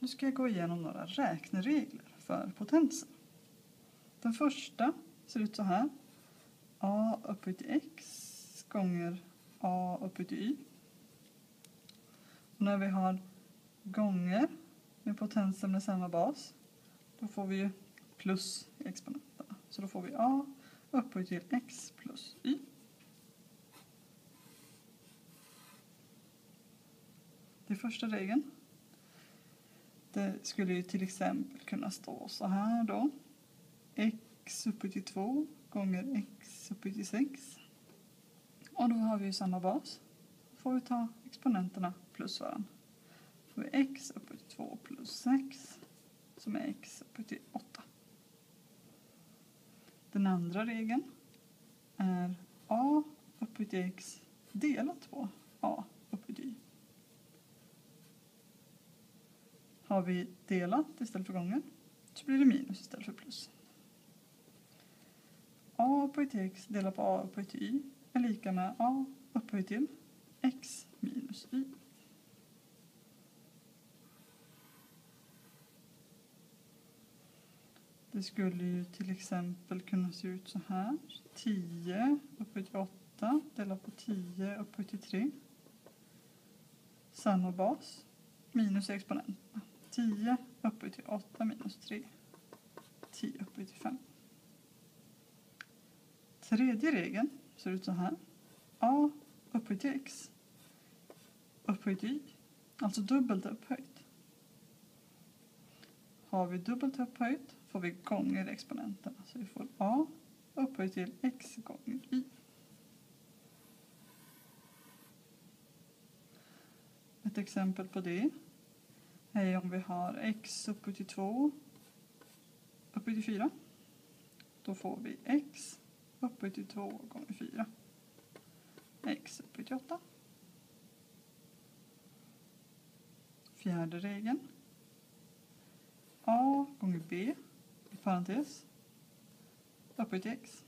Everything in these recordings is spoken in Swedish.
Nu ska jag gå igenom några räkneregler för potenser. Den första ser ut så här. A upphöjt till x gånger a upphöjt till y. Och när vi har gånger med potenser med samma bas, då får vi ju plus i exponenterna. Så då får vi a upphöjt till x plus y. Det är första regeln. Det skulle ju till exempel kunna stå så här då. X upphöjt till 2 gånger x upphöjt till 6. Och då har vi ju samma bas. Då får vi ta exponenterna plus varandra. Då får vi x upphöjt till 2 plus 6 som är x upphöjt till 8. Den andra regeln är a upphöjt till x delat på a upphöjt till y. Har vi delat istället för gånger så blir det minus istället för plus. A upphöjt till x delat på a upphöjt till y är lika med a upphöjt till x minus y. Det skulle ju till exempel kunna se ut så här. 10 upphöjt till 8 delat på 10 upphöjt till 3. Samma bas minus exponenterna. 10 upphöjt till 8 minus 3. 10 upphöjt till 5. Tredje regeln ser ut så här. A upphöjt till x upphöjt till y. Alltså dubbelt upphöjt. Har vi dubbelt upphöjt får vi gånger exponenterna. Så vi får a upphöjt till x gånger y. Ett exempel på det är om vi har x upphöjt till 2 upphöjt till 4. Då får vi x upphöjt till 2 gånger 4. X upphöjt till 8. Fjärde regeln. A gånger b i parentes upphöjt till x.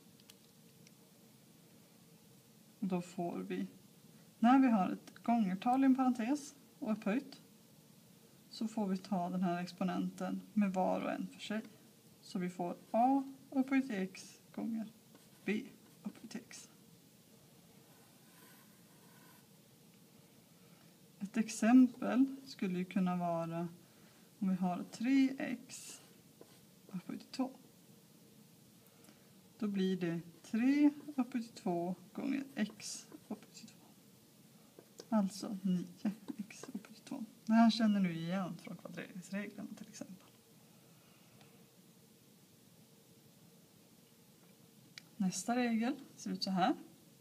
Då får vi, när vi har ett gångertal i en parentes och upphöjt, så får vi ta den här exponenten med var och en för sig. Så vi får a upphöjt till x gånger b upphöjt till x. Ett exempel skulle ju kunna vara om vi har 3x upphöjt till 2. Då blir det 3 upphöjt till 2 gånger x upphöjt till 2. Alltså 9x upphöjt till 2. Det här känner ni igen från kvadreringsreglerna till exempel. Nästa regel ser ut så här.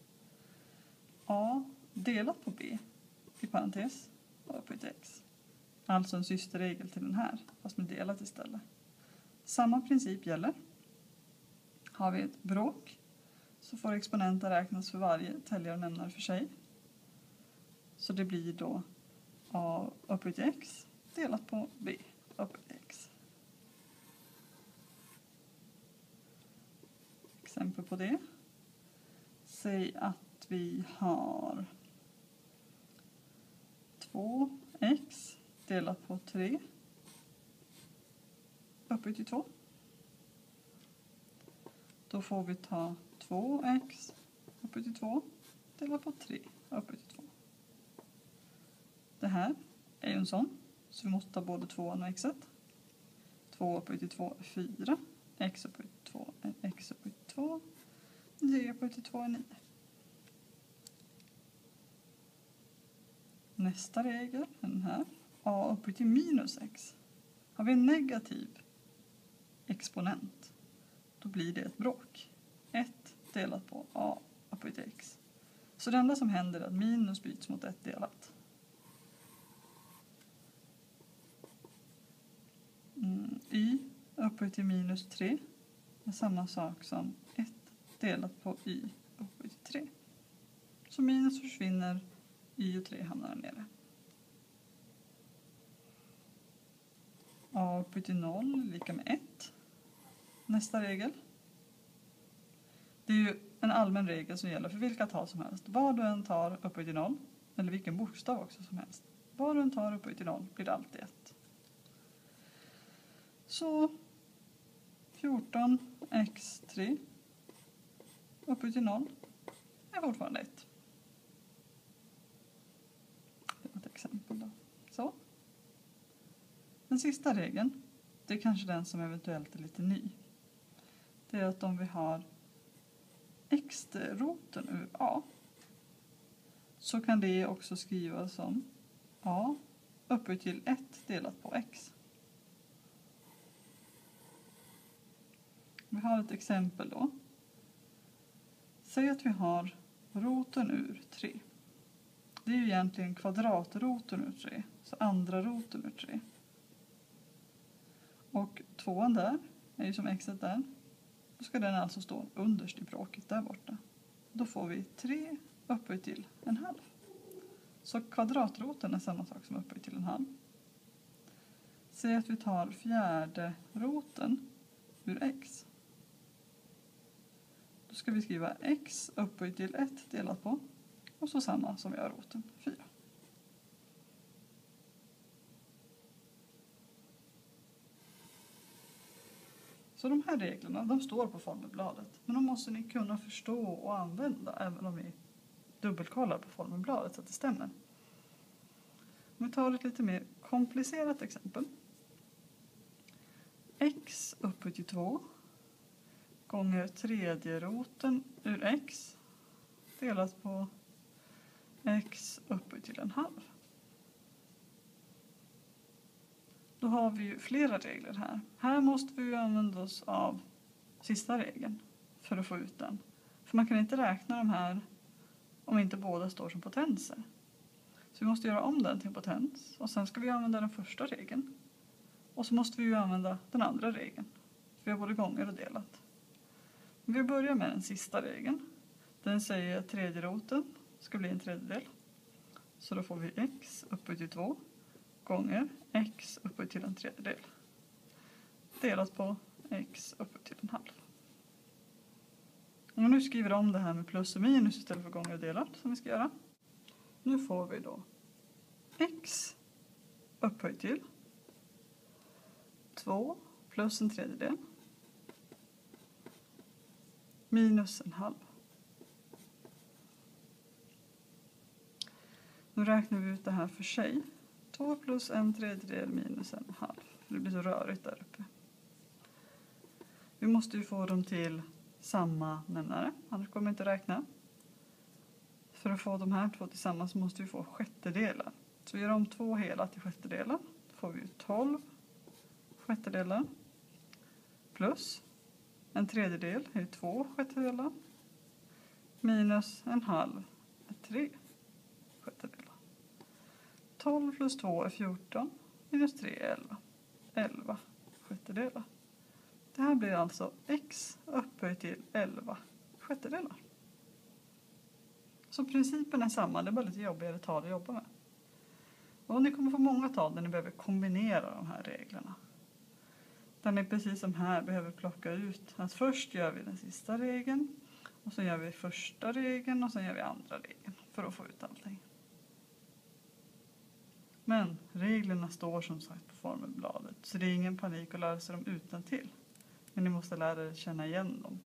A delat på b i parentes och upphöjt till x. Alltså en systerregel till den här, fast med delat istället. Samma princip gäller. Har vi ett bråk så får exponenten räknas för varje täljare och nämnare för sig. Så det blir då a upphöjt till x delat på b upphöjt till x. Exempel på det. Säg att vi har 2x delat på 3 upphöjt till 2. Då får vi ta 2x upphöjt till 2 delat på 3 upphöjt till 2. Det här är ju en sån, så vi måste ta både 2 och xet. 2 upphöjt till 2 är 4. X upphöjt till 2 är x upphöjt till 2. 9 upphöjt till 2 är 9. Nästa regel är den här. A upphöjt till minus x. Har vi en negativ exponent, då blir det ett bråk. 1 delat på a upphöjt till x. Så det enda som händer är att minus byts mot 1 delat. Y upphöjt till minus 3 är samma sak som 1 delat på y upphöjt till 3. Så minus försvinner, y och 3 hamnar där nere. A upphöjt till 0 är lika med 1. Nästa regel. Det är ju en allmän regel som gäller för vilka tal som helst. Vad du än tar upphöjt till 0, eller vilken bokstav också som helst. Vad du än tar upphöjt till 0 blir det alltid 1. Så 14x3 upphöjt till 0 är fortfarande 1. Det var ett exempel då. Så. Den sista regeln, det är kanske den som eventuellt är lite ny. Det är att om vi har x-roten ur a så kan det också skrivas som a upphöjt till 1 delat på x. Vi har ett exempel då. Säg att vi har roten ur 3. Det är ju egentligen kvadratroten ur 3, så andra roten ur 3. Och 2 där är ju som x där. Då ska den alltså stå underst i bråket där borta. Då får vi 3 upphöjt till en halv. Så kvadratroten är samma sak som upphöjt till en halv. Säg att vi tar fjärde roten ur x. Då ska vi skriva x upphöjt till 1 delat på. Och så samma som vi har roten 4. Så de här reglerna, de står på formelbladet. Men de måste ni kunna förstå och använda även om vi dubbelkollar på formelbladet så att det stämmer. Om vi tar ett lite mer komplicerat exempel. X upphöjt till 2 gånger tredje roten ur x delat på x upphöjt till en halv. Då har vi ju flera regler här. Här måste vi ju använda oss av sista regeln för att få ut den. För man kan inte räkna de här om inte båda står som potenser. Så vi måste göra om den till en potens. Och sen ska vi använda den första regeln. Och så måste vi ju använda den andra regeln. För vi har både gånger och delat. Vi börjar med den sista regeln. Den säger att tredje roten ska bli en tredjedel. Så då får vi x upphöjt till 2 gånger x upphöjt till en tredjedel. Delat på x upphöjt till en halv. Om vi nu skriver om det här med plus och minus istället för gånger och delat som vi ska göra. Nu får vi då x upphöjt till 2 plus en tredjedel minus en halv. Nu räknar vi ut det här för sig. 2 plus en tredjedel minus en halv. Det blir så rörigt där uppe. Vi måste ju få dem till samma nämnare, annars kommer vi inte räkna. För att få de här två tillsammans måste vi få sjättedelar. Så vi gör om 2 hela till sjättedelar. Då får vi 12 sjättedelar. Plus en tredjedel är 2 sjättedelar. Minus en halv är 3 sjättedelar. 12 plus 2 är 14. Minus 3 är 11. 11 sjättedelar. Det här blir alltså x upphöjt till 11 sjättedelar. Så principen är samma, det är bara lite jobbigare tal att jobba med. Och ni kommer få många tal där ni behöver kombinera de här reglerna. Där ni precis som här behöver plocka ut att först gör vi den sista regeln. Och så gör vi första regeln och sen gör vi andra regeln för att få ut allting. Men reglerna står som sagt på formelbladet så det är ingen panik att lära sig dem utantill. Men ni måste lära er känna igen dem.